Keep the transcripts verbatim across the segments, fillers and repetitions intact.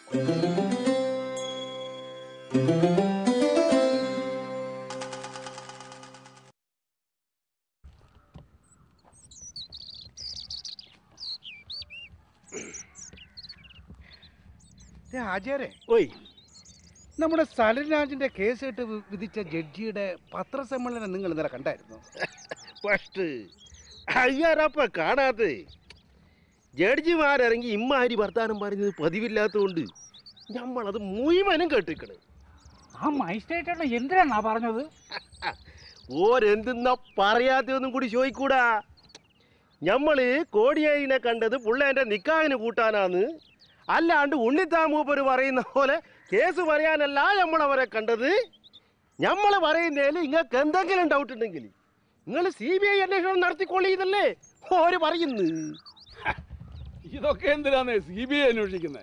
ആചാരെ ഓയ്, നമ്മുടെ സലരാജിന്റെ കേസ് കേട്ട് വിധിച്ച ജഡ്ജിയുടെ പത്രസമ്മേളനം നിങ്ങൾ ഇന്നലെ കണ്ടായിരുന്നു? ഫസ്റ്റ് അയ്യാരപ്പ കാണാതെ ജഡ്ജിമാരിറങ്ങി ഇമ്മാരി വർത്താനം പറഞ്ഞത് പതിവില്ലാത്തതുകൊണ്ട് നമ്മളത് മുഴുവനും കേട്ടിക്കണ്. ആ മജിസ്ട്രേറ്റ് എന്തിനാ പറഞ്ഞത്? ഓരെന്തെന്നാ പറയാത്തതൊന്നും കൂടി ചോദിക്കൂടാ. ഞമ്മള് കോടിയേരിനെ കണ്ടത് പുള്ളേന്റെ നിക്കാഹിന് കൂട്ടാനാന്ന്, അല്ലാണ്ട് ഉണ്ണിത്താമൂപ്പര് പറയുന്ന പോലെ കേസ് പറയാനല്ല നമ്മളവരെ കണ്ടത്. ഞമ്മള് പറയുന്നതിൽ നിങ്ങൾക്ക് എന്തെങ്കിലും ഡൗട്ട് ഉണ്ടെങ്കിൽ നിങ്ങൾ സി ബി ഐ അന്വേഷണം നടത്തിക്കൊള്ളിയതല്ലേ ഓര് പറയുന്നു. ഇതൊക്കെ എന്തിനാണ് സി ബി ഐ അന്വേഷിക്കുന്നത്?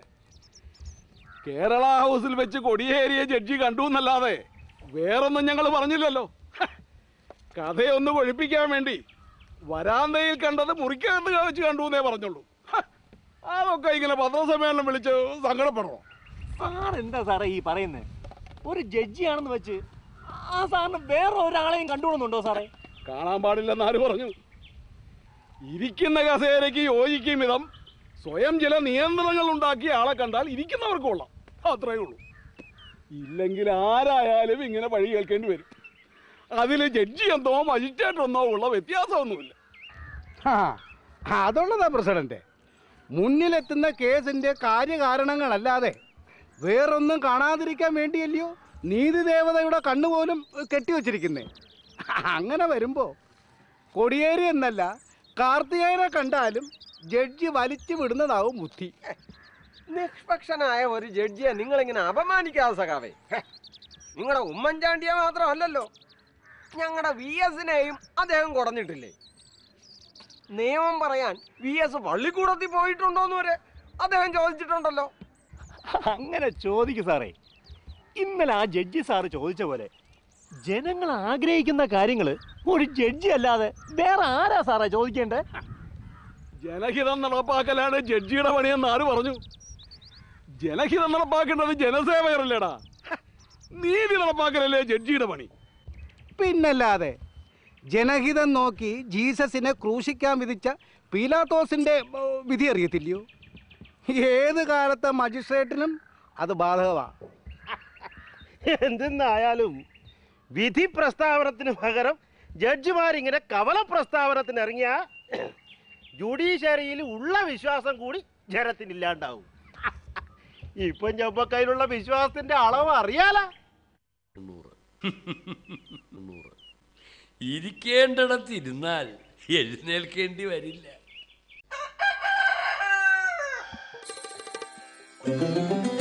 കേരള ഹൗസിൽ വെച്ച് കൊടിയേരിയെ ജഡ്ജി കണ്ടു എന്നല്ലാതെ വേറൊന്നും ഞങ്ങൾ പറഞ്ഞില്ലല്ലോ. കഥയൊന്ന് ഒഴിപ്പിക്കാൻ വേണ്ടി വരാന്തയിൽ കണ്ടത് മുറിക്കകത്ത് വെച്ച് കണ്ടു എന്നേ പറഞ്ഞുള്ളൂ. അതൊക്കെ ഇങ്ങനെ പത്രസമ്മേളനം വിളിച്ച് സങ്കടപ്പെടണോ? സാറെന്താ സാറേ ഈ പറയുന്നത്? ഒരു ജഡ്ജിയാണെന്ന് വെച്ച് ആ സാറിന് വേറെ ഒരാളെയും കണ്ടുകൊള്ളുന്നുണ്ടോ സാറേ? കാണാൻ പാടില്ലെന്ന് ആര് പറഞ്ഞു? ഇരിക്കുന്ന കസേരയ്ക്ക് യോജിക്കും വിധം സ്വയം ചില നിയന്ത്രണങ്ങൾ ഉണ്ടാക്കിയ ആളെ കണ്ടാൽ ഇരിക്കുന്നവർക്ക് കൊള്ളാം, അത്രയേ ഉള്ളൂ. ഇല്ലെങ്കിൽ ആരായാലും ഇങ്ങനെ വഴി കേൾക്കേണ്ടി വരും. അതിൽ ജഡ്ജി എന്നോ മജിസ്ട്രേറ്റ് എന്നോ ഉള്ള വ്യത്യാസമൊന്നുമില്ല. അതുള്ളതാ പ്രസിഡന്റ്. മുന്നിലെത്തുന്ന കേസിന്റെ കാര്യകാരണങ്ങളല്ലാതെ വേറൊന്നും കാണാതിരിക്കാൻ വേണ്ടിയല്ലയോ നീതിദേവതയുടെ കണ്ണുപോലും കെട്ടിവെച്ചിരിക്കുന്നേ. അങ്ങനെ വരുമ്പോ കൊടിയേരി എന്നല്ല കാർത്തികേയനെ കണ്ടാലും ജഡ്ജി വലിച്ചു വിടുന്നതാവും ബുദ്ധി. നിഷ്പക്ഷനായ ഒരു ജഡ്ജിയെ നിങ്ങളിങ്ങനെ അപമാനിക്കാതെ സഖാവേ. നിങ്ങളുടെ ഉമ്മൻചാണ്ടിയെ മാത്രമല്ലല്ലോ, ഞങ്ങളുടെ വി എസിനെയും അദ്ദേഹം കുറഞ്ഞിട്ടില്ലേ? നിയമം പറയാൻ വി എസ് പള്ളിക്കൂടത്തിൽ പോയിട്ടുണ്ടോന്ന് വരെ അദ്ദേഹം ചോദിച്ചിട്ടുണ്ടല്ലോ. അങ്ങനെ ചോദിക്കു സാറേ. ഇന്നലെ ആ ജഡ്ജി സാറ് ചോദിച്ച പോലെ ജനങ്ങൾ ആഗ്രഹിക്കുന്ന കാര്യങ്ങൾ ഒരു ജഡ്ജി അല്ലാതെ വേറെ ആരാ സാറേ ചോദിക്കേണ്ടേ? ജനഹിതം നടപ്പാക്കലാണ് ജഡ്ജിയുടെ പണിയെന്ന് ആര് പറഞ്ഞു? ജനഹിതം നടപ്പാക്കേണ്ടത് ജനസേവകരല്ലേടാ, നീതി നടപ്പാക്കലല്ലേ ജഡ്ജിയുടെ പണി. പിന്നല്ലാതെ ജനഹിതം നോക്കി ജീസസിനെ ക്രൂശിക്കാൻ വിധിച്ച പീലാത്തോസിന്റെ വിധി അറിയത്തില്ലയോ? ഏത് കാലത്തെ മജിസ്ട്രേറ്റിനും അത് ബാധകമാണ്. എന്തെന്നായാലും വിധി പ്രസ്താവനത്തിന് പകരം ജഡ്ജിമാരിങ്ങനെ കവല പ്രസ്താവനത്തിന് ഇറങ്ങിയ ജുഡീഷ്യറിയിൽ ഉള്ള വിശ്വാസം കൂടി ജനത്തിനില്ലാണ്ടാവും. ഇപ്പം ഞമ്മക്കതിലുള്ള വിശ്വാസത്തിന്റെ അളവ് അറിയാല. ഇരിക്കേണ്ടിടത്ത് ഇരുന്നാൽ എഴുന്നേൽക്കേണ്ടി വരില്ല.